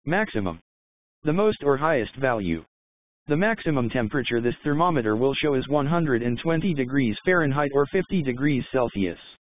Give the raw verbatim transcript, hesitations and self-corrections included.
Maximum. The most or highest value. The maximum temperature this thermometer will show is one hundred twenty degrees Fahrenheit or fifty degrees Celsius.